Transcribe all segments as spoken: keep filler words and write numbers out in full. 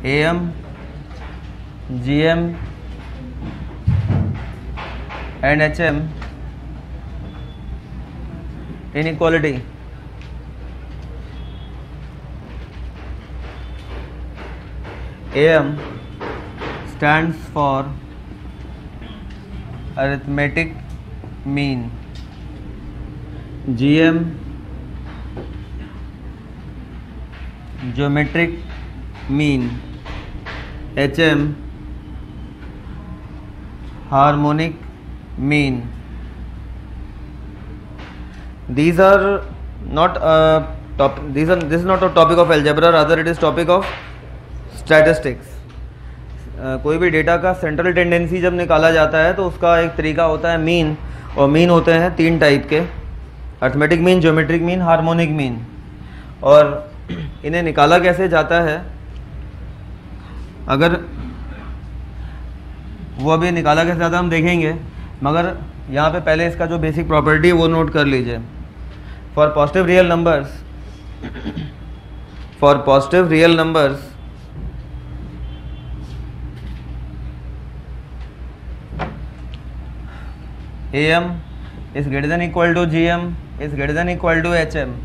A M G M and H M inequality. A M stands for arithmetic mean, G M geometric mean, H M harmonic mean. These are not a top these are this is not a topic of algebra, rather it is topic of statistics. uh, कोई भी data का central tendency जब निकाला जाता है तो उसका एक तरीका होता है मीन, और मीन होते हैं तीन टाइप के, arithmetic mean, geometric mean, harmonic mean. और इन्हें निकाला कैसे जाता है, अगर वो अभी निकाला कैसे जाता है हम देखेंगे, मगर यहाँ पे पहले इसका जो बेसिक प्रॉपर्टी है वो नोट कर लीजिए। For positive real numbers for positive real numbers A M is greater than equal to G M is greater than equal to H M.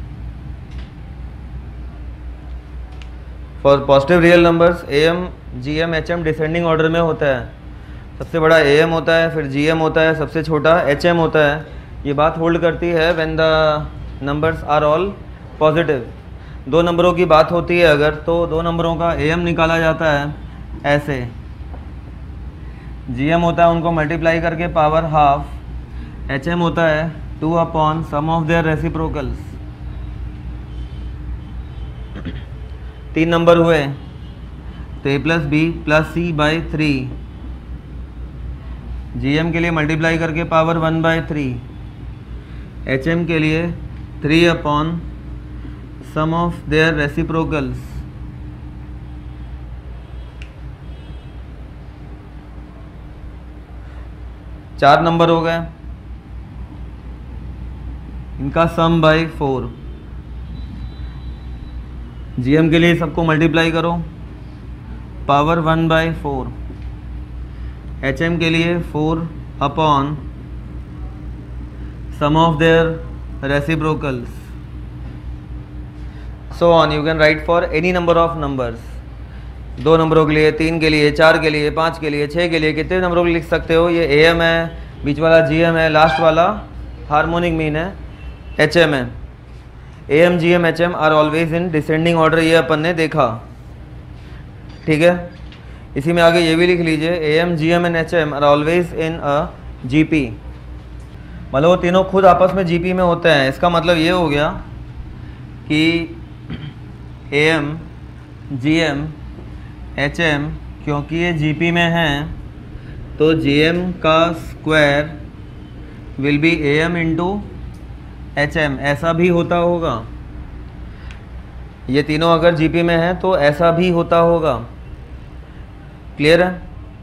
For positive real numbers A M G M H M descending order में होता है। सबसे बड़ा A M होता है, फिर जी M होता है, सबसे छोटा एच एम होता है। ये बात होल्ड करती है when the numbers are all positive. दो नंबरों की बात होती है अगर, तो दो नंबरों का ए एम निकाला जाता है ऐसे, जी एम होता है उनको मल्टीप्लाई करके पावर हाफ, एच एम होता है two upon sum of their reciprocals. तीन नंबर हुए तो A plus B plus C by three, G M के लिए मल्टीप्लाई करके power one by three, H M के लिए three upon sum of their reciprocals. चार नंबर हो गए, इनका sum by four, G M के लिए सबको मल्टीप्लाई करो power one by four, H M के लिए four upon sum of their reciprocals, so on you can write for any number of numbers. दो नंबरों के लिए, तीन के लिए, चार के लिए, पाँच के लिए, छः के लिए, कितने नंबरों के लिए लिख सकते हो। ये ए एम है, बीच वाला जी एम है, लास्ट वाला हार्मोनिक मीन है, एच एम है। A M G M H M are always in descending order, ये अपन ने देखा, ठीक है। इसी में आगे ये भी लिख लीजिए, A M G M and H M are always in a G P, मतलब वो तीनों खुद आपस में जी पी में होते हैं। इसका मतलब ये हो गया कि A M G M H M क्योंकि ये जी पी में हैं तो जी एम का square will be A M into H M, ऐसा भी होता होगा। ये तीनों अगर जी पी में हैं तो ऐसा भी होता होगा, क्लियर है।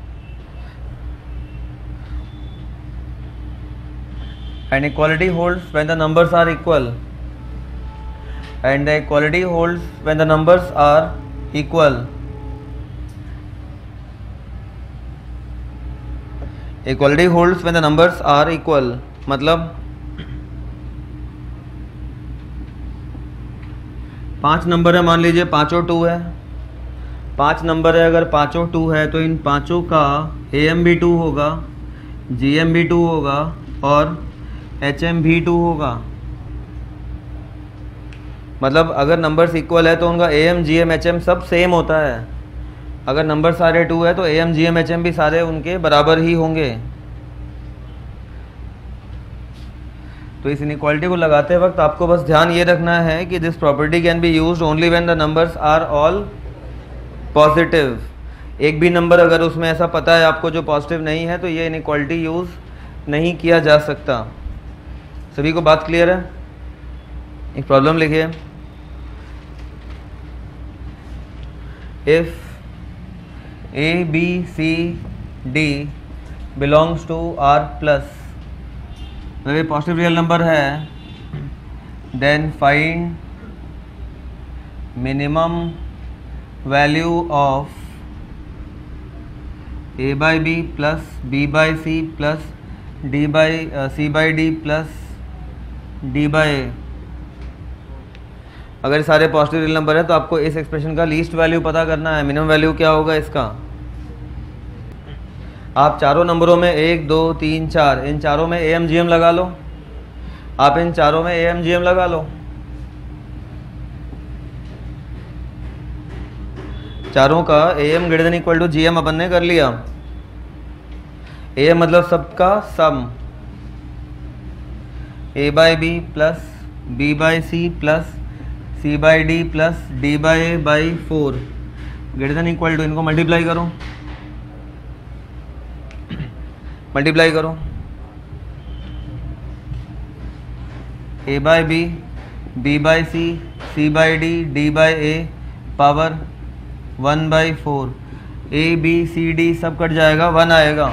And equality holds when the numbers are equal, and the equality holds when the numbers are equal. Equality holds when the numbers are equal मतलब पांच नंबर है, मान लीजिए पांचों टू है, पांच नंबर है, अगर पांचों टू है तो इन पांचों का ए एम भी टू होगा, जी एम भी टू होगा और एच एम भी टू होगा। मतलब अगर नंबर्स इक्वल है तो उनका A M G M H M सब सेम होता है। अगर नंबर सारे टू है तो A M G M H M भी सारे उनके बराबर ही होंगे। तो इस इनइक्वालिटी को लगाते वक्त आपको बस ध्यान ये रखना है कि this property can be used only when the numbers are all positive. एक भी नंबर अगर उसमें ऐसा पता है आपको जो पॉजिटिव नहीं है तो ये इनइक्वालिटी यूज़ नहीं किया जा सकता। सभी को बात क्लियर है? एक प्रॉब्लम लिखिए, if A B C D belongs to R plus, मतलब ये पॉजिटिव रियल नंबर है, then find minimum value of A by B plus B by C plus D by C by D plus D by A. अगर सारे positive real number है तो आपको इस expression का लीस्ट वैल्यू पता करना है। मिनिमम वैल्यू क्या होगा इसका? आप चारों नंबरों में एक दो तीन चार, इन चारों में ए एम जी एम लगा लो। आप इन चारों में ए एम जी एम लगा लो। चारों का A M greater than equal to G M अपन ने कर लिया। ए एम मतलब सबका sum, A by B plus B by C plus C by D plus D by A by four greater than equal to, इनको multiply करो multiply करो A by B B by C C by D D by A power one by four, A B C D सब cut जाएगा, one आएगा।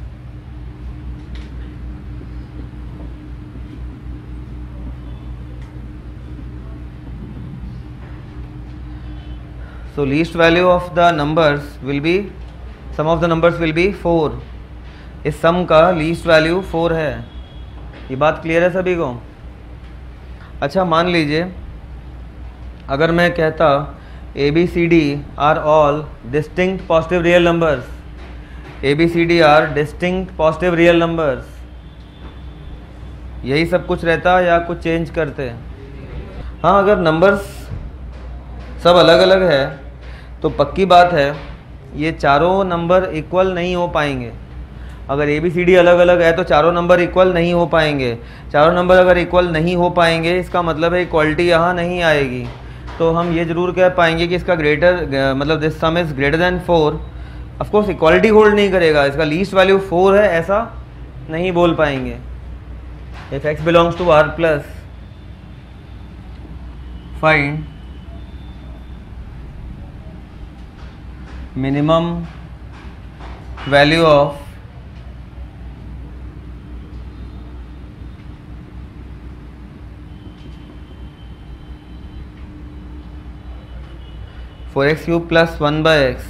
So least value of the numbers will be, sum of the numbers will be four. इस sum का least value four है। ये बात clear है सभी को? अच्छा, मान लीजिए अगर मैं कहता A B C D are all distinct positive real numbers, A B C D are distinct positive real numbers, यही सब कुछ रहता या कुछ चेंज करते? हाँ, अगर नंबर्स सब अलग अलग है तो पक्की बात है ये चारों नंबर इक्वल नहीं हो पाएंगे। अगर ए बी सी डी अलग अलग है तो चारों नंबर इक्वल नहीं हो पाएंगे। चारों नंबर अगर इक्वल नहीं हो पाएंगे इसका मतलब है इक्वालिटी यहाँ नहीं आएगी। तो हम ये जरूर कह पाएंगे कि इसका ग्रेटर मतलब this sum is greater than four. Of course equality hold नहीं करेगा, इसका लीस्ट वैल्यू फोर है ऐसा नहीं बोल पाएंगे। If X belongs to R plus find minimum value of four X cube plus one by X.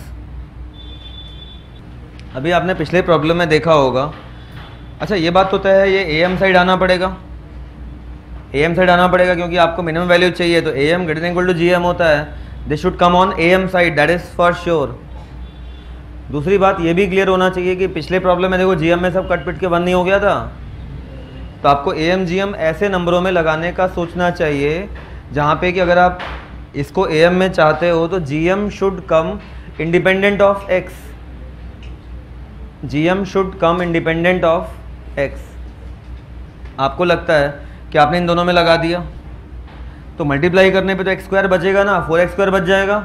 अभी आपने पिछले प्रॉब्लम में देखा होगा। अच्छा, ये बात तो तय है, ये ए एम साइड आना पड़ेगा, ए एम साइड आना पड़ेगा क्योंकि आपको मिनिमम वैल्यू चाहिए। तो A M greater than equal to G M होता है, this should come on A M side, that is for sure. दूसरी बात ये भी क्लियर होना चाहिए कि पिछले प्रॉब्लम में देखो जी एम में सब कट पिट के वन नहीं हो गया था। तो आपको ए एम जी एम ऐसे नंबरों में लगाने का सोचना चाहिए जहाँ पे कि अगर आप इसको ए एम में चाहते हो तो G M should come independent of X, G M should come independent of X. आपको लगता है कि आपने इन दोनों में लगा दिया तो मल्टीप्लाई करने पे तो एक्स स्क्वायर बचेगा ना, फोर एक्स स्क्वायर बच जाएगा,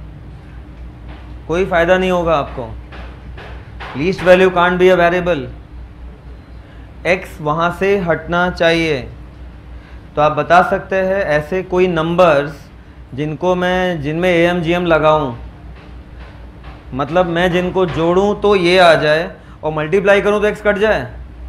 कोई फ़ायदा नहीं होगा आपको। Least value can't be a variable, X वहाँ से हटना चाहिए। तो आप बता सकते हैं ऐसे कोई नंबर्स जिनको मैं जिनमें ए एम जी एम लगाऊँ, मतलब मैं जिनको जोड़ूं तो ये आ जाए और मल्टीप्लाई करूं तो एक्स कट जाए।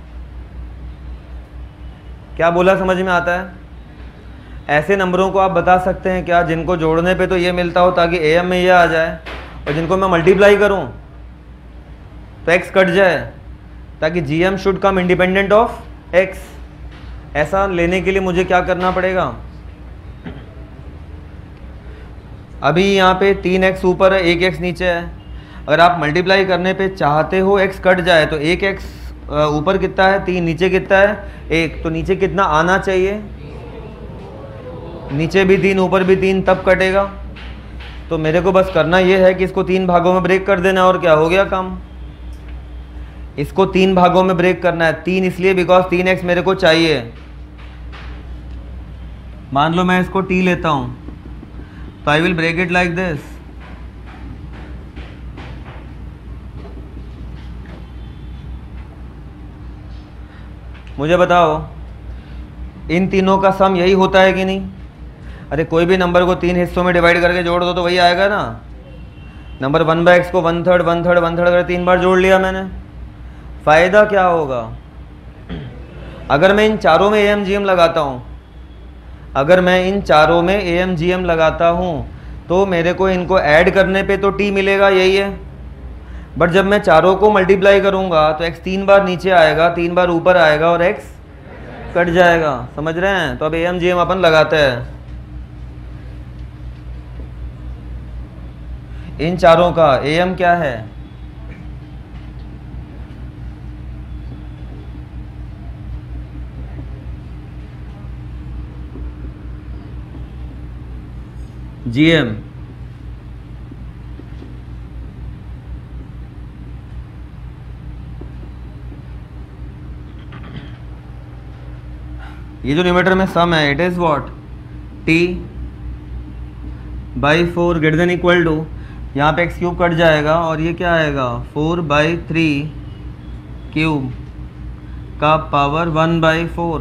क्या बोला समझ में आता है? ऐसे नंबरों को आप बता सकते हैं क्या जिनको जोड़ने पे तो ये मिलता हो ताकि ए एम में ये आ जाए, और जिनको मैं मल्टीप्लाई करूं तो एक्स कट जाए, ताकि G M should come independent of X. ऐसा लेने के लिए मुझे क्या करना पड़ेगा? अभी यहाँ पे तीन एक्स ऊपर है, एक एक्स नीचे है। अगर आप मल्टीप्लाई करने पे चाहते हो एक्स कट जाए तो एक एक्स ऊपर कितना है, तीन, नीचे कितना है, एक। तो नीचे कितना आना चाहिए? नीचे भी तीन ऊपर भी तीन, तब कटेगा। तो मेरे को बस करना ये है कि इसको तीन भागों में ब्रेक कर देना और क्या हो गया काम। इसको तीन भागों में ब्रेक करना है। तीन इसलिए बिकॉज तीन एक्स मेरे को चाहिए। मान लो मैं इसको टी लेता हूं तो I will break it like this. मुझे बताओ इन तीनों का सम यही होता है कि नहीं? अरे कोई भी नंबर को तीन हिस्सों में डिवाइड करके जोड़ दो तो वही आएगा ना। नंबर वन बाई एक्स को one third one third one third अगर तीन बार जोड़ लिया मैंने, फ़ायदा क्या होगा? अगर मैं इन चारों में ए एम जी एम लगाता हूँ अगर मैं इन चारों में ए एम जी एम लगाता हूँ तो मेरे को इनको ऐड करने पे तो टी मिलेगा, यही है। बट जब मैं चारों को मल्टीप्लाई करूंगा तो x तीन बार नीचे आएगा, तीन बार ऊपर आएगा और x कट जाएगा। समझ रहे हैं? तो अब ए एम जी एम अपन लगाते हैं इन चारों का। ए एम क्या है? जी एम ये जो न्यूमरेटर में सम है it is what? T by four greater than equal to, यहाँ पे एक्स क्यूब कट जाएगा और ये क्या आएगा? फोर बाई थ्री क्यूब का power one by four,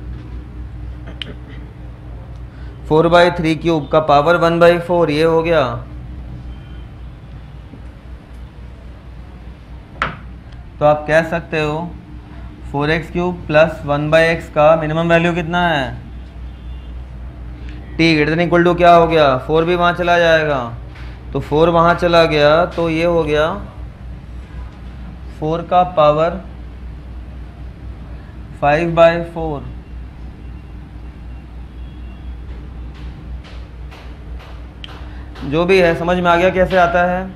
four by three cube का पावर वन बाई फोर, ये हो गया। तो आप कह सकते हो four X cube plus one by X का मिनिमम वैल्यू कितना है? T greater than equal to क्या हो गया? फोर भी वहाँ चला जाएगा, तो फोर वहाँ चला गया, तो ये हो गया फोर का पावर फाइव बाई फोर। जो भी है समझ में आ गया कैसे आता है?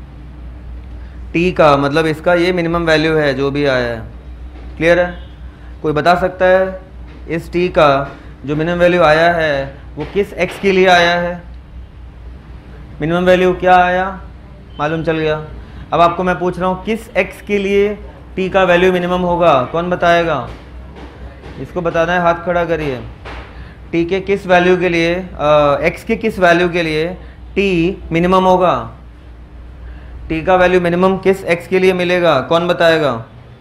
टी का मतलब इसका ये मिनिमम वैल्यू है जो भी आया है। क्लियर है? कोई बता सकता है इस टी का जो मिनिमम वैल्यू आया है वो किस एक्स के लिए आया है? मिनिमम वैल्यू क्या आया? मालूम चल गया। अब आपको मैं पूछ रहा हूँ किस एक्स के लिए टी का वैल्यू मिनिमम होगा? कौन बताएगा? इसको बताना है, हाथ खड़ा करिए। टी के किस वैल्यू के लिए, एक्स के किस वैल्यू के लिए टी मिनिमम होगा? टी का वैल्यू मिनिमम किस एक्स के लिए मिलेगा? कौन बताएगा?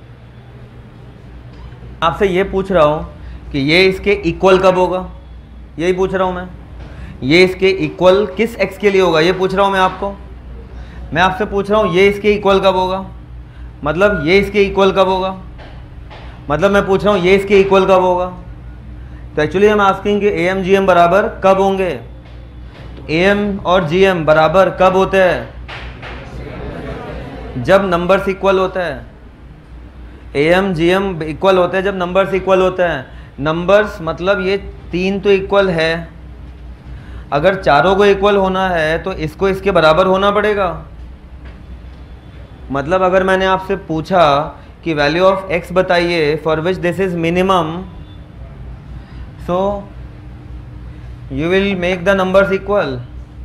आपसे ये पूछ रहा हूँ कि ये इसके इक्वल कब होगा, यही पूछ रहा हूँ मैं। ये इसके इक्वल किस एक्स के लिए होगा ये पूछ रहा हूँ मैं आपको। मैं आपसे पूछ रहा हूँ ये इसके इक्वल कब होगा, मतलब ये इसके इक्वल कब होगा, मतलब मैं पूछ रहा हूँ ये इसके इक्वल कब होगा। तो एक्चुअली हम आस्किंग कि ए एम जी एम बराबर कब होंगे। तो ए एम और जी एम बराबर कब होते हैं? जब नंबर्स इक्वल होते हैं। A M G M equal होते हैं जब नंबर्स इक्वल होते हैं। नंबर्स मतलब ये तीन तो इक्वल है, अगर चारों को इक्वल होना है तो इसको इसके बराबर होना पड़ेगा। मतलब अगर मैंने आपसे पूछा कि वैल्यू ऑफ एक्स बताइए for which this is minimum, so you will make the numbers equal.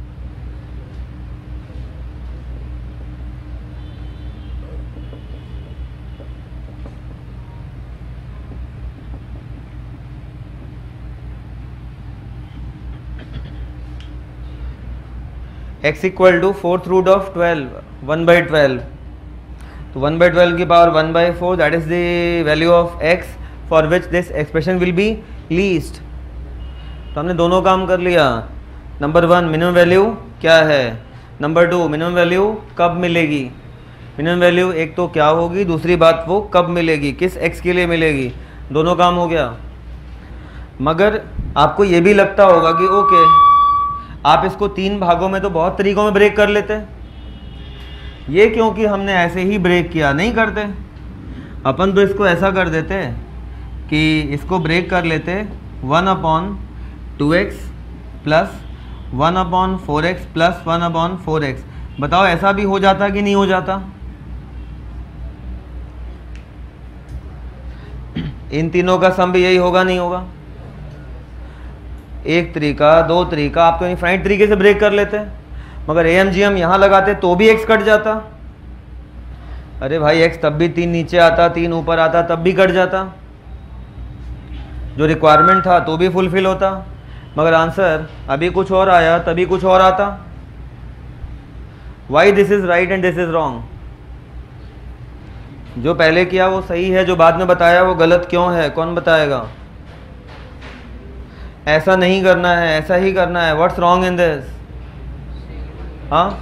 x equal to fourth root of twelve, one by twelve, तो वन बाई ट्वेल्व की power one by four, that is the value of x for which this expression will be least. तो हमने दोनों काम कर लिया। Number one minimum value क्या है, नंबर टू मिनिमम वैल्यू कब मिलेगी। मिनिमम वैल्यू एक तो क्या होगी, दूसरी बात वो कब मिलेगी, किस x के लिए मिलेगी। दोनों काम हो गया। मगर आपको ये भी लगता होगा कि ओके आप इसको तीन भागों में तो बहुत तरीकों में ब्रेक कर लेते, ये क्योंकि हमने ऐसे ही ब्रेक किया नहीं करते। अपन तो इसको ऐसा कर देते कि इसको ब्रेक कर लेते one upon two x plus one upon four X plus one upon four X. बताओ ऐसा भी हो जाता कि नहीं हो जाता? इन तीनों का सम भी यही होगा नहीं होगा? एक तरीका, दो तरीका, आप तो इनफाइनाइट तरीके से ब्रेक कर लेते, मगर ए एम जी एम यहाँ लगाते तो भी एक्स कट जाता। अरे भाई एक्स तब भी तीन नीचे आता, तीन ऊपर आता, तब भी कट जाता। जो रिक्वायरमेंट था तो भी फुलफिल होता, मगर आंसर अभी कुछ और आया तभी कुछ और आता। Why this is right and this is wrong? जो पहले किया वो सही है, जो बाद में बताया वो गलत क्यों है? कौन बताएगा? ऐसा नहीं करना है, ऐसा ही करना है। What's wrong in this? हाँ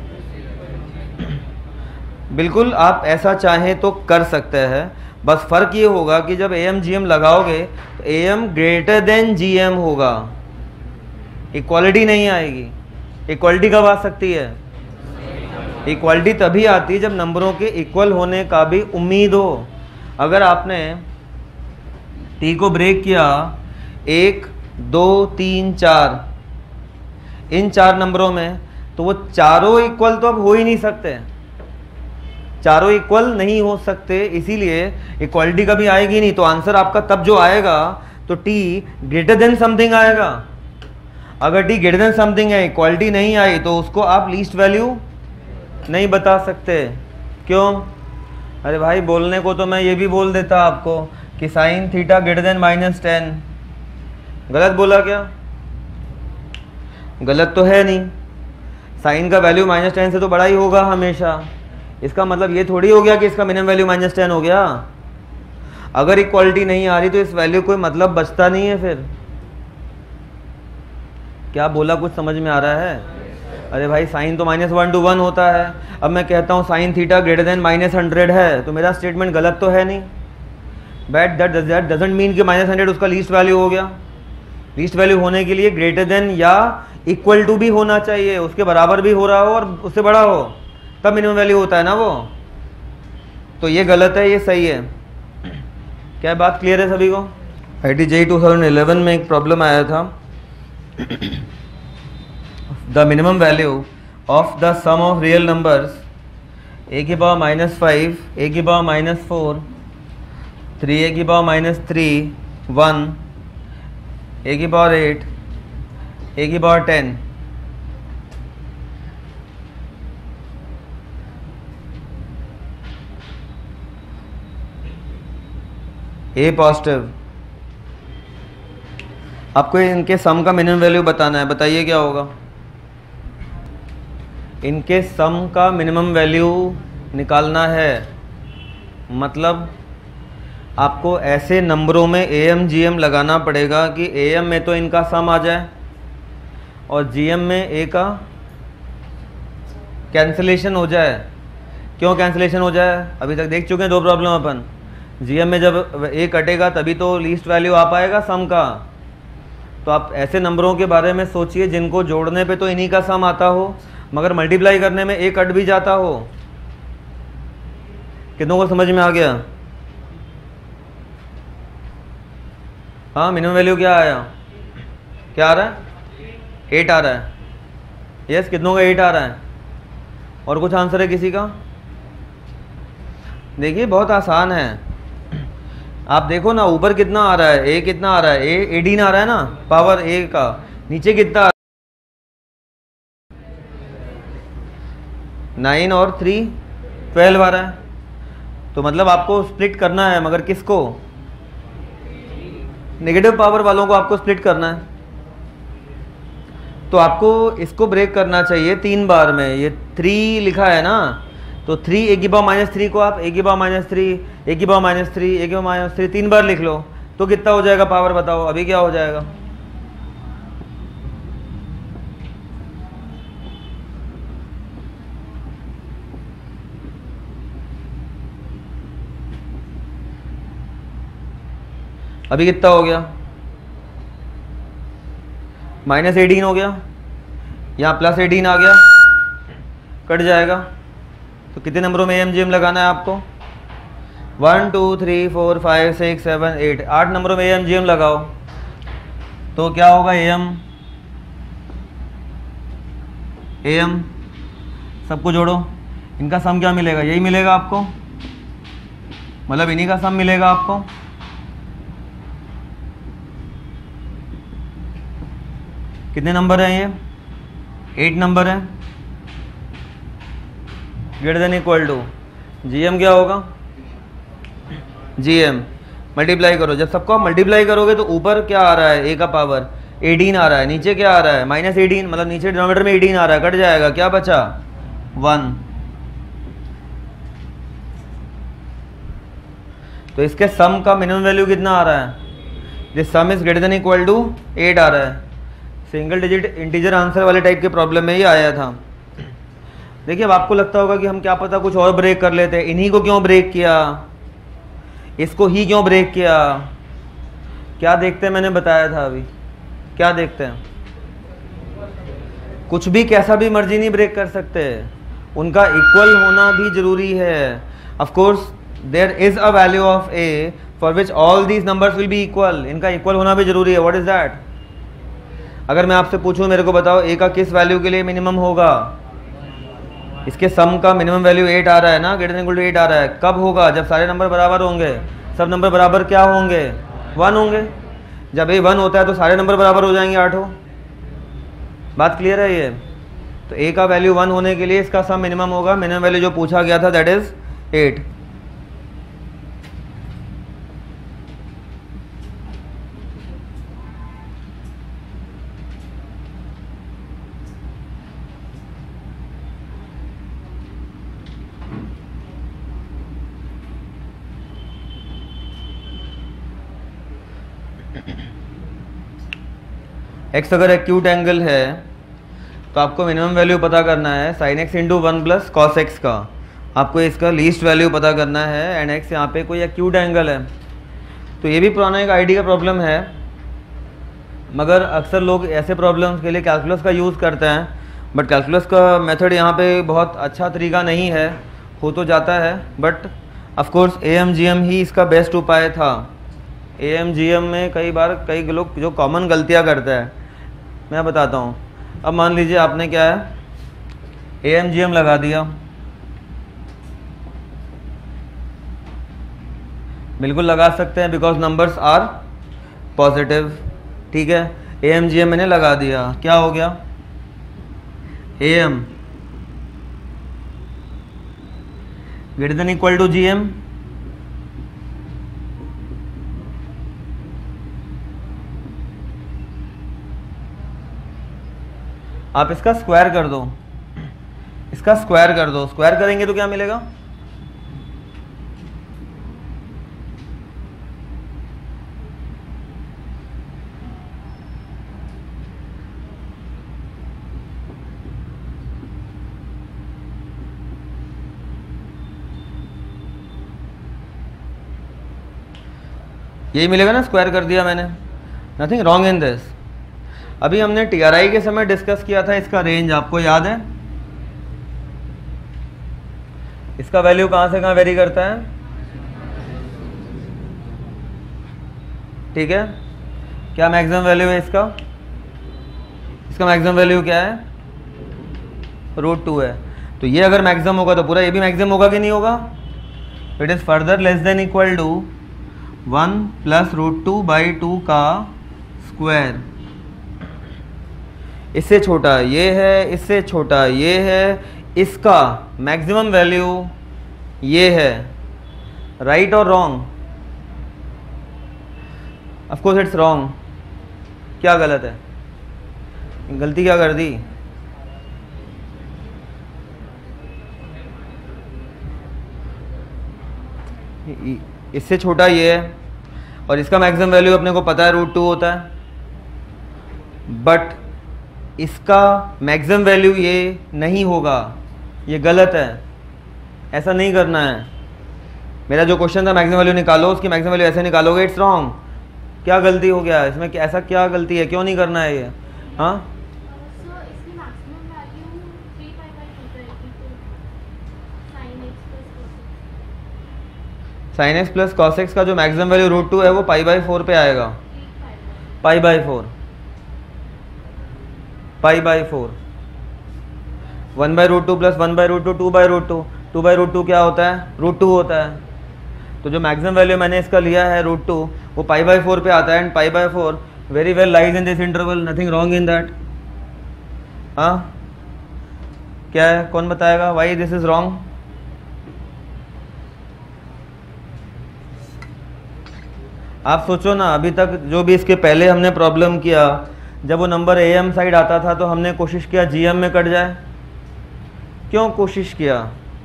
बिल्कुल, आप ऐसा चाहें तो कर सकते हैं, बस फर्क ये होगा कि जब ए एम जी एम लगाओगे तो A M greater than G M होगा, इक्वालिटी नहीं आएगी। इक्वालिटी कब आ सकती है? इक्वालिटी तभी आती है जब नंबरों के इक्वल होने का भी उम्मीद हो। अगर आपने टी को ब्रेक किया एक दो तीन चार, इन चार नंबरों में, तो वो चारों इक्वल तो अब हो ही नहीं सकते, चारों इक्वल नहीं हो सकते, इसीलिए इक्वालिटी कभी आएगी नहीं। तो आंसर आपका तब जो आएगा तो टी ग्रेटर देन समथिंग आएगा। अगर टी ग्रेटर देन समथिंग है, इक्वालिटी नहीं आई, तो उसको आप लीस्ट वैल्यू नहीं बता सकते। क्यों? अरे भाई बोलने को तो मैं ये भी बोल देता आपको कि sine theta greater than minus ten. गलत बोला क्या? गलत तो है नहीं, साइन का वैल्यू माइनस टेन से तो बड़ा ही होगा हमेशा। इसका मतलब ये थोड़ी हो गया कि इसका मिनिमम वैल्यू माइनस टेन हो गया। अगर इक्वालिटी नहीं आ रही तो इस वैल्यू कोई मतलब बचता नहीं है। फिर क्या बोला, कुछ समझ में आ रहा है? अरे भाई साइन तो माइनस वन टू वन होता है। अब मैं कहता हूँ sine theta greater than minus hundred है, तो मेरा स्टेटमेंट गलत तो है नहीं। But that that doesn't mean कि माइनस हंड्रेड उसका लीस्ट वैल्यू हो गया। लीस्ट वैल्यू होने के लिए ग्रेटर देन या इक्वल टू भी होना चाहिए, उसके बराबर भी हो रहा हो और उससे बड़ा हो, तब मिनिमम वैल्यू होता है ना वो। तो ये गलत है, ये सही है। क्या बात क्लियर है सभी को? I T J E two thousand eleven में एक प्रॉब्लम आया था, the minimum value of the sum of real numbers A की पावर माइनस फाइव, ए की power minus four, three A की power minus three, one, A की power eight, ए की power ten. ए positive. आपको इनके सम का मिनिमम वैल्यू बताना है, बताइए क्या होगा? इनके सम का मिनिमम वैल्यू निकालना है। मतलब आपको ऐसे नंबरों में ए एम जी एम लगाना पड़ेगा कि ए एम में तो इनका सम आ जाए और जी एम में ए का कैंसिलेशन हो जाए। क्यों कैंसिलेशन हो जाए? अभी तक देख चुके हैं दो प्रॉब्लम अपन। जी एम में जब ए कटेगा तभी तो लीस्ट वैल्यू आ पाएगा सम का। तो आप ऐसे नंबरों के बारे में सोचिए जिनको जोड़ने पे तो इन्हीं का सम आता हो, मगर मल्टीप्लाई करने में ए कट भी जाता हो। कितनों को समझ में आ गया? हाँ, मिनिमम वैल्यू क्या आया? क्या आ रहा है? एट आ रहा है। यस, कितनों का एट आ रहा है? और कुछ आंसर है किसी का? देखिए बहुत आसान है। आप देखो ना, ऊपर कितना आ रहा है? ए कितना आ रहा है? ए एटीन आ रहा है ना, पावर ए का। नीचे कितना आ रहा है? नाइन और थ्री ट्वेल्व आ रहा है। तो मतलब आपको स्प्लिट करना है, मगर किसको? नेगेटिव पावर वालों को आपको स्प्लिट करना है। तो आपको इसको ब्रेक करना चाहिए तीन बार में। ये थ्री लिखा है ना, तो थ्री ए की पावर माइनस थ्री को आप ए की पावर माइनस थ्री, ए की पावर माइनस थ्री, ए की पावर माइनस थ्री तीन बार लिख लो, तो कितना हो जाएगा पावर? बताओ अभी क्या हो जाएगा? अभी कितना हो गया? माइनस एटीन हो गया, यहाँ प्लस एटीन आ गया, कट जाएगा। तो कितने नंबरों में एम जी एम लगाना है आपको? One two three four five six seven eight, आठ नंबरों में एम जी एम लगाओ। तो क्या होगा? ए एम ए एम सबको जोड़ो, इनका सम क्या मिलेगा? यही मिलेगा आपको, मतलब इन्हीं का सम मिलेगा आपको। कितने नंबर हैं ये? एट नंबर है। Greater than equal to GM क्या होगा? जीएम मल्टीप्लाई करो। जब सबको आप मल्टीप्लाई करोगे तो ऊपर क्या आ रहा है? ए का पावर एटीन आ रहा है, नीचे क्या आ रहा है? माइनस एटीन, मतलब नीचे डिनोमिनेटर में एटीन आ रहा है, कट जाएगा, क्या बचा? वन। तो इसके सम का मिनिमम वैल्यू कितना आ रहा है? This sum is greater than equal to eight आ रहा है। सिंगल डिजिट इंटीजर आंसर वाले टाइप के प्रॉब्लम में ही आया था। देखिए अब आपको लगता होगा कि हम क्या पता कुछ और ब्रेक कर लेते, इन्हीं को क्यों ब्रेक किया, इसको ही क्यों ब्रेक किया? क्या देखते हैं? मैंने बताया था अभी, क्या देखते हैं? कुछ भी कैसा भी मर्जी नहीं ब्रेक कर सकते। उनका इक्वल होना भी जरूरी है. Of course there is a value of A for which all these numbers will be equal. इनका इक्वल होना भी जरूरी है. What is that? अगर मैं आपसे पूछूं मेरे को बताओ ए का किस वैल्यू के लिए मिनिमम होगा? इसके सम का मिनिमम वैल्यू एट आ रहा है ना, greater than equal to eight आ रहा है. कब होगा? जब सारे नंबर बराबर होंगे. सब नंबर बराबर क्या होंगे? वन होंगे. जब ए वन होता है तो सारे नंबर बराबर हो जाएंगे आठों. बात क्लियर है ये? तो ए का वैल्यू वन होने के लिए इसका सम मिनिमम होगा. मिनिमम वैल्यू जो पूछा गया था दैट इज एट. एक्स अगर एक्यूट एंगल है तो आपको मिनिमम वैल्यू पता करना है sine X into one plus cos x का. आपको इसका लीस्ट वैल्यू पता करना है. एंड एक्स यहाँ पे कोई एक्यूट एंगल है. तो ये भी पुराना एक आईडी का प्रॉब्लम है, मगर अक्सर लोग ऐसे प्रॉब्लम्स के लिए कैलकुलस का यूज़ करते हैं. बट कैलकुलस का मेथड यहाँ पे बहुत अच्छा तरीका नहीं है. हो तो जाता है but of course A M G M ही इसका बेस्ट उपाय था. ए एम जी एम में कई बार कई लोग जो कॉमन गलतियाँ करते हैं मैं बताता हूँ. अब मान लीजिए आपने क्या है ए एम जी एम लगा दिया. बिल्कुल लगा सकते हैं बिकॉज नंबर्स आर पॉजिटिव. ठीक है, ए एम जी एम मैंने लगा दिया. क्या हो गया? A M greater than equal to G M. आप इसका स्क्वायर कर दो. इसका स्क्वायर कर दो. स्क्वायर करेंगे तो क्या मिलेगा? यही मिलेगा ना. स्क्वायर कर दिया मैंने. Nothing wrong in this. अभी हमने टी आर आई के समय डिस्कस किया था इसका रेंज, आपको याद है? इसका वैल्यू कहां से कहां वेरी करता है? ठीक है, क्या मैक्सिमम वैल्यू है इसका? इसका मैक्सिमम वैल्यू क्या है? रूट टू है. तो ये अगर मैक्सिमम होगा तो पूरा ये भी मैक्सिमम होगा कि नहीं होगा? It is further less than equal to one plus root two by two का स्क्वायर. इससे छोटा ये है, इससे छोटा ये है. इसका मैक्सिमम वैल्यू ये है. राइट और wrong? Of course it's wrong. क्या गलत है? गलती क्या कर दी? इससे छोटा ये है और इसका मैक्सिमम वैल्यू अपने को पता है रूट टू होता है. बट इसका मैक्सिमम वैल्यू ये नहीं होगा. ये गलत है. ऐसा नहीं करना है. मेरा जो क्वेश्चन था मैक्सिमम वैल्यू निकालो, उसकी मैक्सिमम वैल्यू ऐसे निकालोगे. It's wrong. क्या गलती हो गया इसमें? ऐसा क्या गलती है? क्यों नहीं करना है ये? हाँ, sine x plus cos x का जो मैक्सिमम वैल्यू रूट टू है वो पाई बाई फोर पे आएगा. Pi by four. Pi by four. One by root two plus one by root two two by root two. Two by root two क्या होता है? Root two होता है. तो जो मैक्सिमम वैल्यू मैंने इसका लिया है रूट टू वो पाई बाई फोर पे आता है. And pi by four very well lies in this interval. Nothing wrong in that. हाँ, क्या है? कौन बताएगा वाई दिस इज रॉन्ग? आप सोचो ना, अभी तक जो भी इसके पहले हमने प्रॉब्लम किया, जब वो नंबर ए एम साइड आता था तो हमने कोशिश किया जी एम में कट जाए. क्यों कोशिश किया?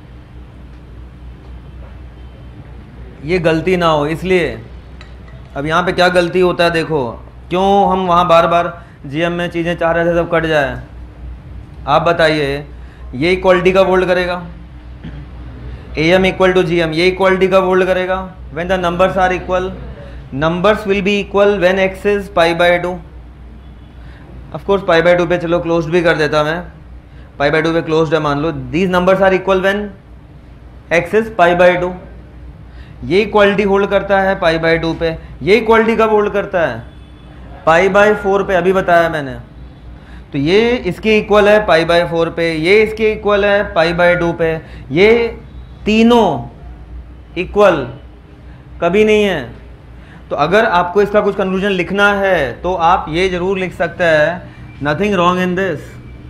ये गलती ना हो इसलिए. अब यहाँ पे क्या गलती होता है देखो, क्यों हम वहाँ बार बार जी एम में चीज़ें चाह रहे थे सब कट जाए. आप बताइए, ये इक्वालिटी का होल्ड करेगा? A M equal to G M, ये इक्वालिटी का होल्ड करेगा? When the numbers are equal, numbers will be equal when x is pi by two. of course pi by two पे चलो क्लोज भी कर देता मैं. पाई बाई टू पे क्लोज्ड है मान लो, these numbers are equal when x is pi by two. ये इक्वालिटी होल्ड करता है पाई बाई टू पे, ये इक्वालिटी कब होल्ड करता है? पाई बाई फोर पे, अभी बताया मैंने। तो ये इसके इक्वल है पाई बाई फोर पे, ये इसके इक्वल है पाई बाई टू पे, ये तीनों इक्वल कभी नहीं है। तो अगर आपको इसका कुछ कंक्लूजन लिखना है तो आप ये जरूर लिख सकते हैं, nothing wrong in this,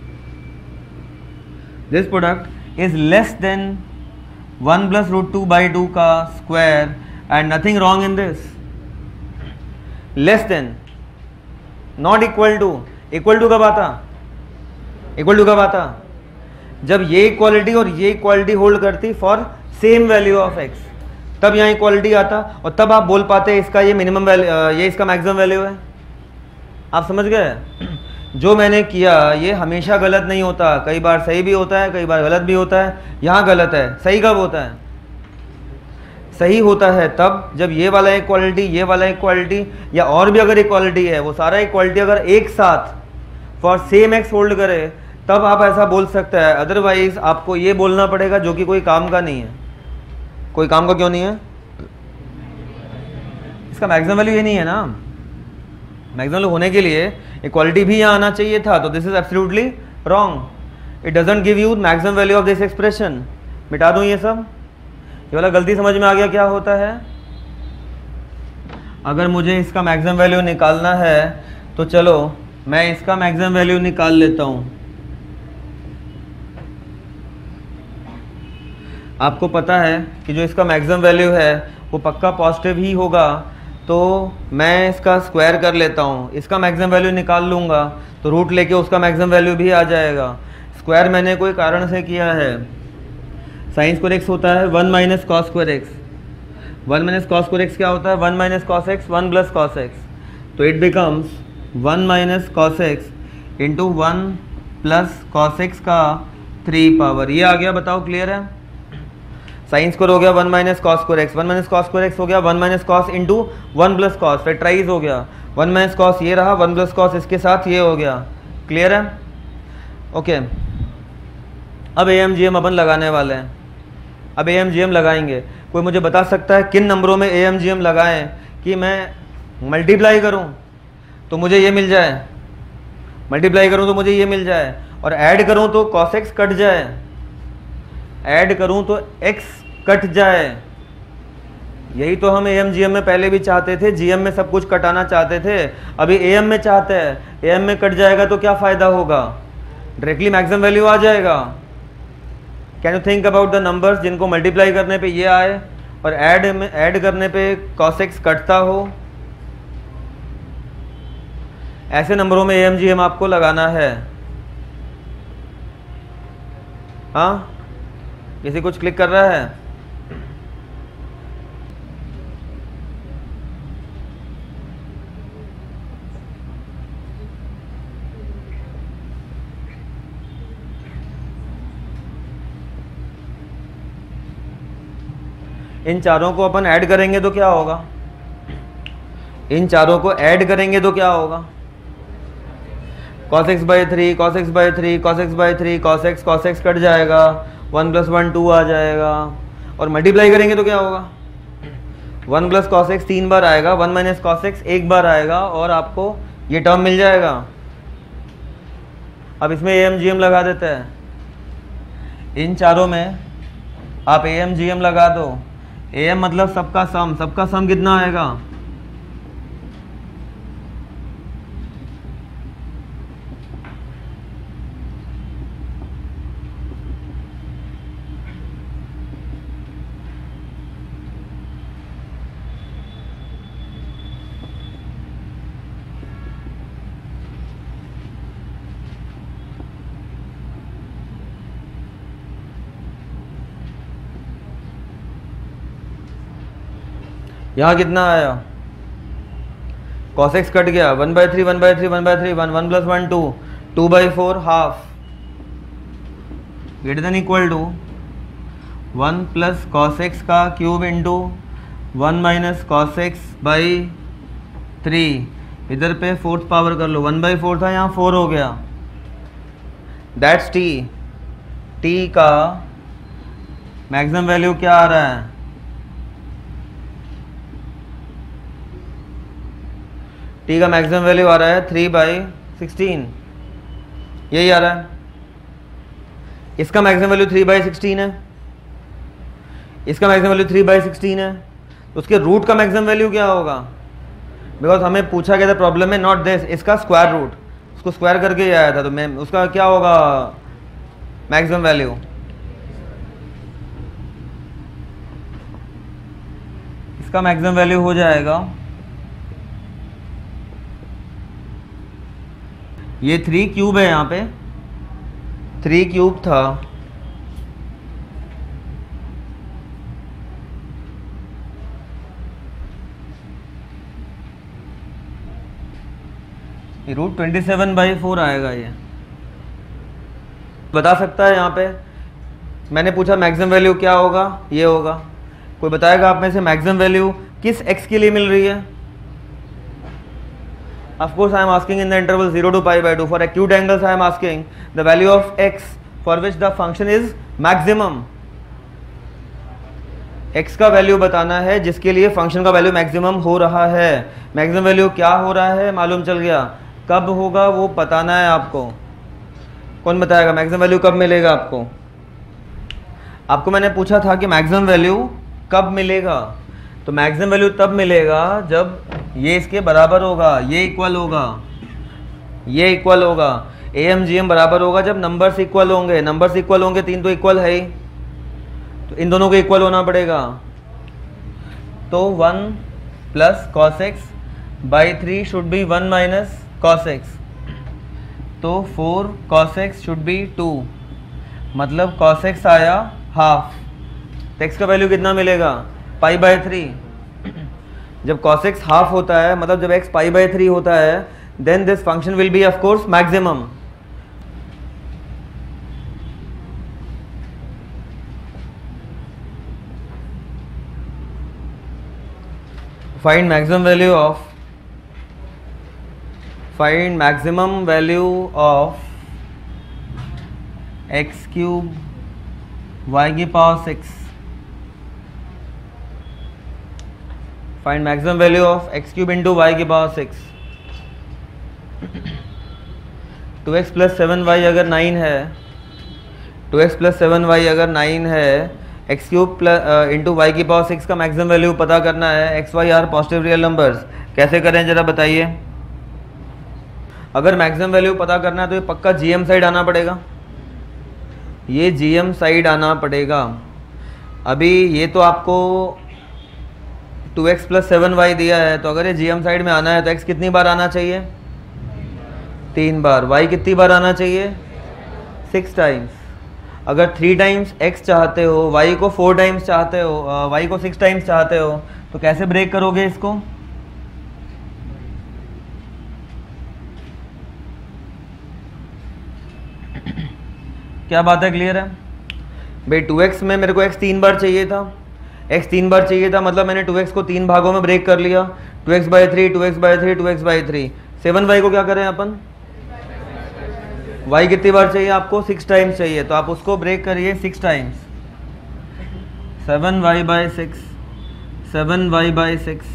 this product is less than one plus root two by two का square and nothing wrong in this. Less than, not equal to. Equal to कब आता? इक्वल टू कब आता? जब ये इक्वालिटी और ये equality hold करती for same value of x, तब यहाँ इक्वालिटी आता और तब आप बोल पाते इसका ये मिनिमम वैल्यू, ये इसका मैक्सिमम वैल्यू है। आप समझ गए? जो मैंने किया ये हमेशा गलत नहीं होता, कई बार सही भी होता है, कई बार गलत भी होता है। यहाँ गलत है। सही कब होता है? सही होता है तब जब ये वाला इक्वालिटी, ये वाला इक्वालिटी या और भी अगर इक्वालिटी है, वो सारा इक्वालिटी अगर एक साथ फॉर सेम एक्स होल्ड करे, तब आप ऐसा बोल सकते हैं। अदरवाइज आपको ये बोलना पड़ेगा जो कि कोई काम का नहीं है। कोई काम का क्यों नहीं है? इसका मैक्सिमम वैल्यू ये नहीं है ना। मैक्सिमम वैल्यू होने के लिए इक्वालिटी भी यहाँ आना चाहिए था, तो this is absolutely wrong. It doesn't give you maximum value of this expression. मिटा दूं ये सब? ये वाला गलती समझ में आ गया क्या होता है? अगर मुझे इसका मैक्सिमम वैल्यू निकालना है तो चलो मैं इसका मैक्सिमम वैल्यू निकाल लेता हूं। आपको पता है कि जो इसका मैक्सिमम वैल्यू है वो पक्का पॉजिटिव ही होगा, तो मैं इसका स्क्वायर कर लेता हूँ, इसका मैक्सिमम वैल्यू निकाल लूँगा तो रूट लेके उसका मैक्सिमम वैल्यू भी आ जाएगा। स्क्वायर मैंने कोई कारण से किया है। साइन स्क्वायर एक्स होता है one minus cos square x. One minus cos square x क्या होता है? One minus cos x, one plus cos x. तो it becomes one minus cos x into one plus cos x का three power. ये आ गया, बताओ clear है? साइन स्क्वायर हो गया one minus cos square x, one minus cos square x हो गया one minus cos into one plus cos, factorise हो गया। वन माइनस कॉस ये रहा, वन प्लस कॉस इसके साथ ये हो गया। क्लियर है? Okay okay. अब ए एम जी एम अपन लगाने वाले हैं। अब ए एम जी एम लगाएंगे। कोई मुझे बता सकता है किन नंबरों में ए एम जी एम लगाएं कि मैं मल्टीप्लाई करूं तो मुझे ये मिल जाए, मल्टीप्लाई करूं तो मुझे ये मिल जाए, और ऐड करूं तो कॉस एक्स कट जाए, ऐड करूं तो एक्स कट जाए। यही तो हम ए एम जी एम में पहले भी चाहते थे। जी एम में सब कुछ कटाना चाहते थे, अभी ए एम में चाहते हैं। ए एम में कट जाएगा तो क्या फ़ायदा होगा? डायरेक्टली मैक्सिमम वैल्यू आ जाएगा। Can you think about the numbers जिनको मल्टीप्लाई करने पे ये आए और ऐड में ऐड करने पे कॉस एक्स कटता हो? ऐसे नंबरों में ए एम जी एम आपको लगाना है। हाँ, किसी कुछ क्लिक कर रहा है? इन चारों को अपन ऐड करेंगे तो क्या होगा? इन चारों को ऐड करेंगे तो क्या होगा? cos x by three, cos x by three, cos x by three, cos x, cos x cut जाएगा, वन प्लस वन टू आ जाएगा। और मल्टीप्लाई करेंगे तो क्या होगा? वन प्लस कॉस एक्स तीन बार आएगा, वन माइनस कॉस एक्स एक बार आएगा, और आपको ये टर्म मिल जाएगा। अब इसमें ए एम जी एम लगा देते हैं। इन चारों में आप ए एम जी एम लगा दो। ए एम मतलब सबका सम, सबका सम कितना आएगा? यहाँ कितना आया? cos x कट गया, one by three, one by three, one by three, one, one plus one two, two by four half, greater than equal to one plus cos x का cube into one minus cos x by three. इधर पे fourth power कर लो, one by four था, यहाँ four हो गया। That's t. T का maximum value क्या आ रहा है? टी का मैक्सिमम वैल्यू आ रहा है थ्री बाई सिक्सटीन, यही आ रहा है। इसका maximum value three by sixteen है, इसका maximum value three by sixteen है, तो उसके रूट का मैक्सिमम वैल्यू क्या होगा? बिकॉज हमें पूछा गया था प्रॉब्लम में नॉट दिस, इसका स्क्वायर रूट, उसको स्क्वायर करके ही आया था, तो मैं उसका क्या होगा मैक्सिमम वैल्यू? इसका मैक्सिमम वैल्यू हो जाएगा, ये थ्री क्यूब है, यहाँ पे थ्री क्यूब था, root twenty seven by four आएगा। ये बता सकता है यहाँ पे, मैंने पूछा मैक्सिमम वैल्यू क्या होगा, ये होगा। कोई बताएगा आप में से मैक्सिमम वैल्यू किस x के लिए मिल रही है? Of course I am asking in the interval zero to pi by two. For acute angles I am asking the value of x for which the function is maximum. x का value बताना है जिसके लिए function का value maximum हो रहा है। Maximum value क्या हो रहा है मालूम चल गया, कब होगा वो बताना है आपको। कौन बताएगा मैक्सिमम वैल्यू कब मिलेगा आपको? आपको मैंने पूछा था कि मैक्सिमम वैल्यू कब मिलेगा, तो मैक्सिमम वैल्यू तब मिलेगा जब ये इसके बराबर होगा, ये इक्वल होगा, ये इक्वल होगा, ए एम जी एम बराबर होगा जब नंबर्स इक्वल होंगे। नंबर्स इक्वल होंगे, तीन तो इक्वल है ही, तो इन दोनों को इक्वल होना पड़ेगा। तो one plus cos x by three should be one minus cos x, तो four cos x should be two, मतलब कॉस एक्स आया हाफ, तो एक्स का वैल्यू कितना मिलेगा? Pi by three. जब cos x हाफ होता है, मतलब जब x पाई बाय थ्री होता है, then this function will be of course maximum. Find maximum value of find maximum value of x cube y की power six. Find maximum value of x cube into y की power six. Two x plus seven y अगर nine है, two x plus seven y अगर nine है, x cube plus into y की power six का maximum value पता करना है। X y are positive real numbers, कैसे करें जरा बताइए। अगर मैक्सिमम वैल्यू पता करना है तो ये पक्का जीएम साइड आना पड़ेगा, ये जीएम साइड आना पड़ेगा। अभी ये तो आपको two x plus seven y दिया है, तो अगर ये जीएम साइड में आना है तो x कितनी बार आना चाहिए? तीन बार। y कितनी बार आना चाहिए? Six times. अगर थ्री टाइम्स x चाहते हो, y को फोर टाइम्स चाहते हो, y को सिक्स टाइम्स चाहते हो, तो कैसे ब्रेक करोगे इसको? क्या बात है, क्लियर है भाई? टू एक्स में मेरे को x तीन बार चाहिए था, x तीन बार चाहिए था, मतलब मैंने टू एक्स को तीन भागों में ब्रेक कर लिया। Two x by three, two x by three, two x by three. Seven y को क्या करें अपन? y कितनी बार चाहिए आपको? सिक्स टाइम्स चाहिए, तो आप उसको ब्रेक करिए six times. Seven y by six, seven y by six,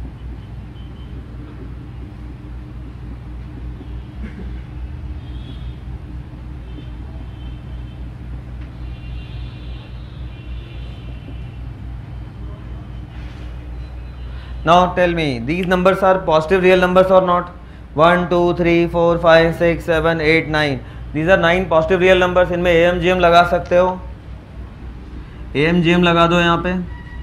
Now tell me, these numbers are positive real numbers or not? one, two, three, four, five, six, seven, eight, nine. These are nine positive real numbers. इनमें A M G M लगा सकते हो, A M G M लगा दो यहाँ पे।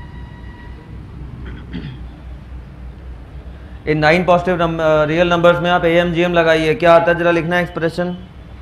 इन nine positive real numbers में आप A M G M लगाइए, क्या आता है जरा लिखना है expression.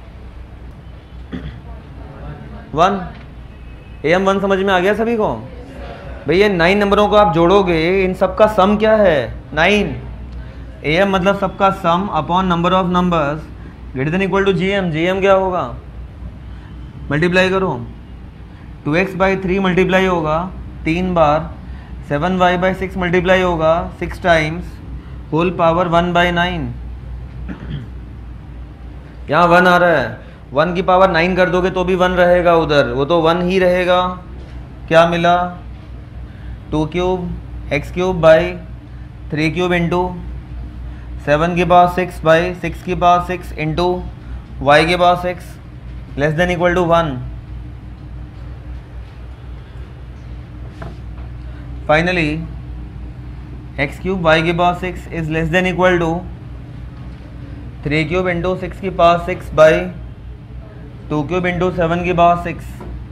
One, A M one समझ में आ गया सभी को? भैया नाइन नंबरों को आप जोड़ोगे, इन सब का सम क्या है? नाइन। ए एम मतलब सबका sum upon number of numbers greater than equal to G M. G M क्या होगा? मल्टीप्लाई करो, two x by three multiply होगा तीन बार, seven y by six multiply होगा six times, whole power one by nine. यहाँ one आ रहा है, वन की पावर नाइन कर दोगे तो भी वन रहेगा उधर, वो तो वन ही रहेगा। क्या मिला, two cube x cube by three cube into seven की पावर सिक्स बाई सिक्स की पावर सिक्स इंटू वाई की power six less than equal to one. Finally x cube y की power six is less than equal to three cube into six की power six by two cube into seven की power six.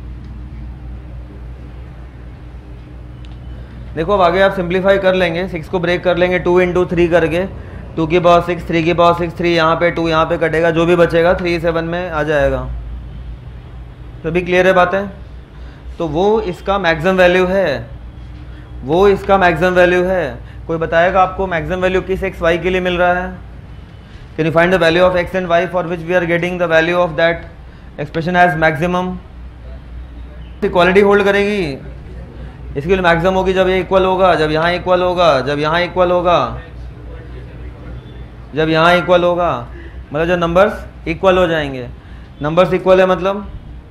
देखो अब आगे आप simplify कर लेंगे, six को ब्रेक कर लेंगे टू इंटू थ्री करके, टू की पावर सिक्स, थ्री की पावर सिक्स, थ्री यहाँ पे, टू यहाँ पे कटेगा, जो भी बचेगा थ्री सेवन में आ जाएगा। तो भी क्लियर है बातें। तो वो इसका मैक्सिमम वैल्यू है, वो इसका मैक्सिमम वैल्यू है। कोई बताएगा आपको मैक्सिमम वैल्यू किस एक्स वाई के लिए मिल रहा है? Can you find the value of x and y for which we are getting the value of that expression as maximum? Equality hold करेगी, इसके लिए मैक्सिमम होगी जब ये इक्वल होगा, जब यहाँ इक्वल होगा, जब यहाँ इक्वल होगा, जब यहाँ इक्वल होगा, मतलब जब नंबर्स इक्वल हो जाएंगे। नंबर्स इक्वल है मतलब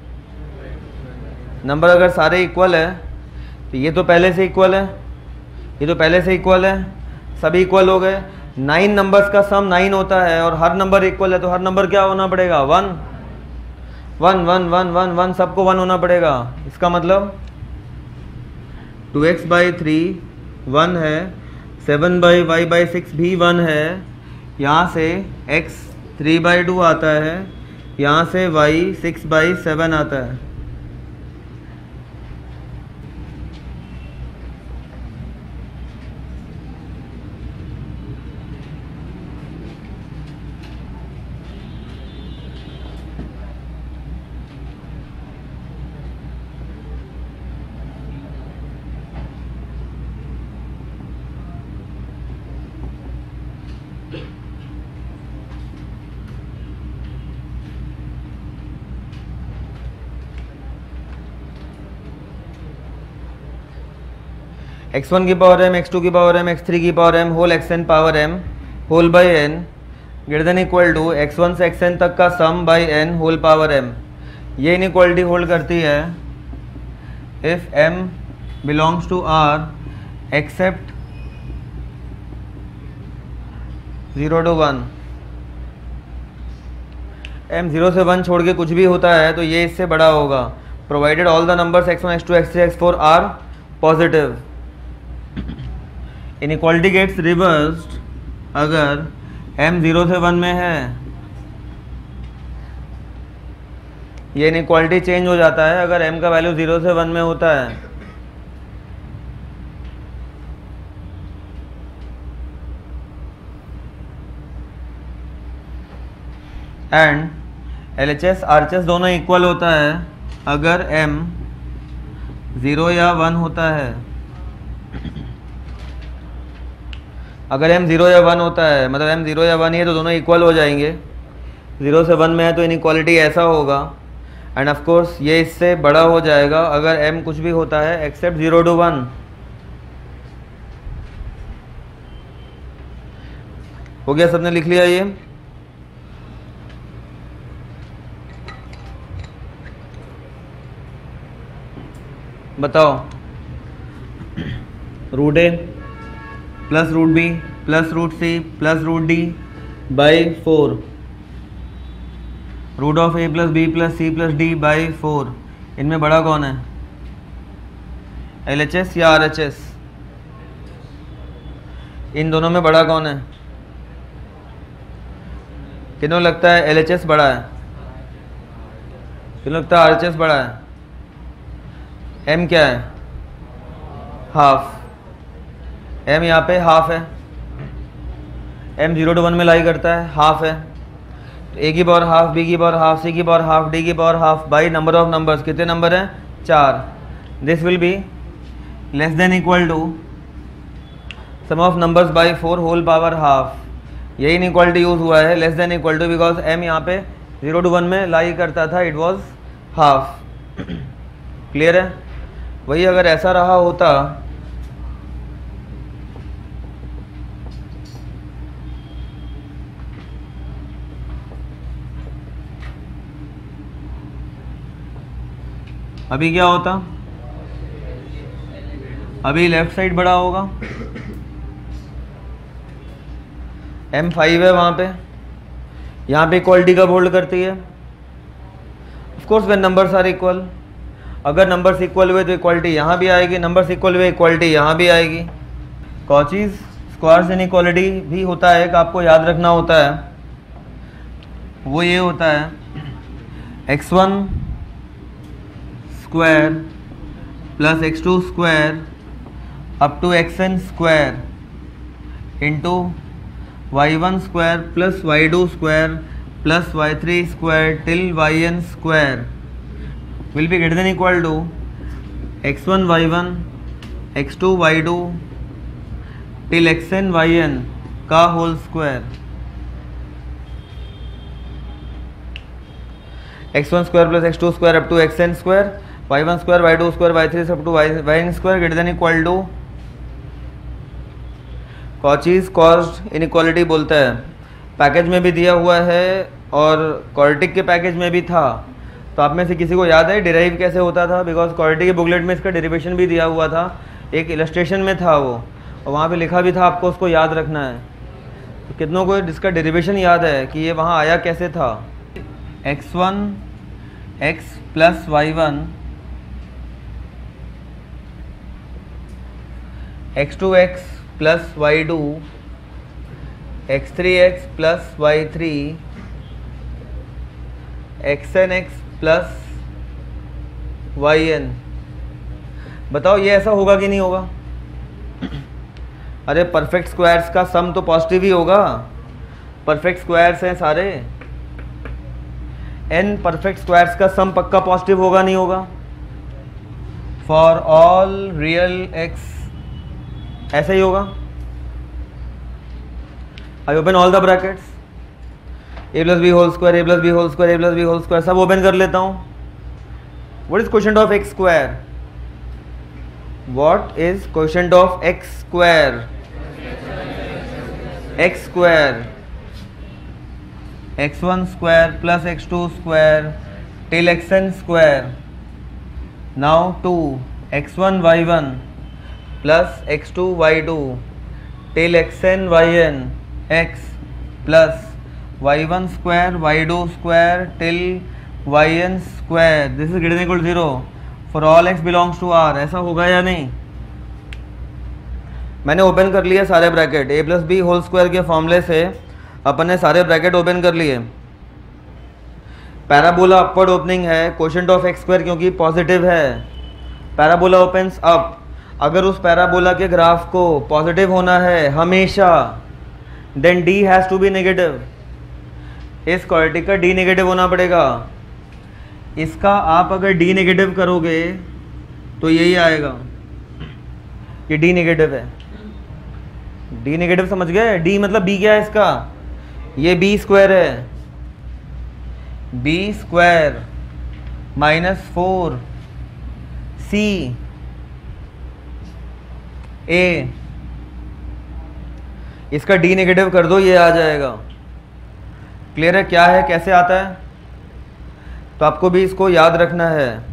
नंबर अगर सारे इक्वल है तो ये तो पहले से इक्वल है, ये तो पहले से इक्वल है, सभी इक्वल हो गए। नाइन नंबर्स का सम नाइन होता है और हर नंबर इक्वल है, तो हर नंबर क्या होना पड़ेगा? One one one one one one, सबको वन होना पड़ेगा। इसका मतलब two x by three one है, seven by y by six भी वन है, यहाँ से x थ्री बाई टू आता है, यहाँ से y सिक्स बाई सेवन आता है। एक्स वन की पावर एम, एक्स टू की पावर एम, एक्स थ्री की power m, whole x n power m whole by n greater than equal to x one से एक्स एन तक का sum by n whole power m. ये inequality hold करती है if m belongs to R except zero to one. M zero से one छोड़ के कुछ भी होता है तो ये इससे बड़ा होगा, provided all the numbers x one, x two, x three, x four are positive. Inequality gets reversed अगर m जीरो से वन में है, ये इनइक्वालिटी चेंज हो जाता है अगर m का वैल्यू जीरो से वन में होता है। And L H S R H S दोनों इक्वल होता है अगर m जीरो या वन होता है। अगर m जीरो या वन होता है मतलब m जीरो या वन ही है तो दोनों इक्वल हो जाएंगे। जीरो से वन में है तो इनइक्वालिटी ऐसा होगा। एंड ऑफ कोर्स ये इससे बड़ा हो जाएगा अगर m कुछ भी होता है एक्सेप्ट जीरो टू वन। हो गया, सबने लिख लिया ये? बताओ। Root a plus root b plus root c plus root d by four, root of a plus B plus c plus D by four, इनमें बड़ा कौन है? एल एच एस या आर एच एस? इन दोनों में बड़ा कौन है? किन्हों लगता है एल एच एस बड़ा है? किन्हों लगता है आर एच एस बड़ा है? m क्या है? हाफ। m यहाँ पे हाफ है, m जीरो टू वन में लाई करता है, हाफ है। तो a की पावर हाफ, b की पावर हाफ, c की पावर हाफ, d की power half by number of numbers. कितने नंबर हैं? चार। This will be less than equal to sum of numbers by four whole power half. यही inequality use हुआ है, less than equal to, because m यहाँ पे zero to one में लाई करता था, इट वॉज हाफ। क्लियर है? वही अगर ऐसा रहा होता अभी क्या होता, अभी लेफ्ट साइड बड़ा होगा, एम फाइव है वहाँ पे, यहाँ पे इक्वालिटी कब होल्ड करती है? Of course when numbers are equal. अगर नंबर्स इक्वल हुए तो इक्वालिटी यहाँ भी आएगी, नंबर्स इक्वल हुए इक्वालिटी यहाँ भी आएगी। कॉचीज स्क्वायर्स इनइक्वालिटी भी होता है कि आपको याद रखना होता है, वो ये होता है x one square plus x two square up to x n square into y one square plus y two square plus y three square till y n square will be greater than equal to x one y one x two y two till x n y n का whole square. X one square plus x two square up to x n square y one square y two square y three up to y y n square greater than equal to Cauchy's cost inequality बोलता है। Package में भी दिया हुआ है और quadratic के package में भी था। तो आप में से किसी को याद है डिराइव कैसे होता था? बिकॉज क्वाड्रेटिक के बुकलेट में इसका डेरिवेशन भी दिया हुआ था, एक इलस्ट्रेशन में था वो, और वहाँ पे लिखा भी था, आपको उसको याद रखना है। तो कितनों को इसका डेरिवेशन याद है कि ये वहाँ आया कैसे था? X one x plus y one x two x plus y two x three x plus y three x n x plus y n. बताओ ये ऐसा होगा कि नहीं होगा? अरे परफेक्ट स्क्वायर्स का सम तो पॉजिटिव ही होगा, परफेक्ट स्क्वायर्स हैं सारे, एन परफेक्ट स्क्वायर्स का सम पक्का पॉजिटिव होगा नहीं होगा? फॉर ऑल रियल एक्स ऐसा ही होगा। I open all the brackets, a plus b whole square a plus b whole square a plus b whole square सब ओपन कर लेता हूँ। What is coefficient of x square? What is coefficient of x square? X square x one square plus x two square till x n square. Now two x one y one plus x two y two till x n y N x plus y one square y two square till y n square. This is greater than equal to zero for all x belongs to R. ऐसा होगा या नहीं? मैंने open कर लिया सारे bracket, a plus b whole square के फॉर्मूले से अपन ने सारे ब्रैकेट ओपन कर लिए। पैराबोला अपवर्ड ओपनिंग है, क्वोशिएंट ऑफ एक्स स्क्वायर क्योंकि पॉजिटिव है, पैराबोला ओपन्स अप। अगर उस पैराबोला के ग्राफ को पॉजिटिव होना है हमेशा, then D has to be negative. इस क्वाड्रेटिक का डी नेगेटिव होना पड़ेगा। इसका आप अगर डी नेगेटिव करोगे तो यही आएगा, ये डी नेगेटिव है। डी नेगेटिव समझ गए? डी मतलब बी क्या है इसका? ये बी स्क्वायर है, b square minus four c a. इसका डी नेगेटिव कर दो, ये आ जाएगा। क्लियर है क्या है, कैसे आता है? तो आपको भी इसको याद रखना है।